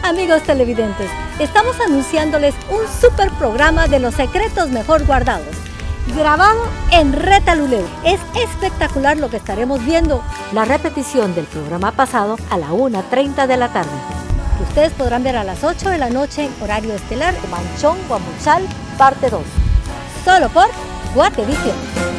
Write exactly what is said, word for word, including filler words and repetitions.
Amigos televidentes, estamos anunciándoles un super programa de los secretos mejor guardados, grabado en Retaluleu. Es espectacular lo que estaremos viendo. La repetición del programa pasado a la una treinta de la tarde. Que ustedes podrán ver a las ocho de la noche en horario estelar. Manchón Guamuchal, parte dos. Solo por Guatevisión.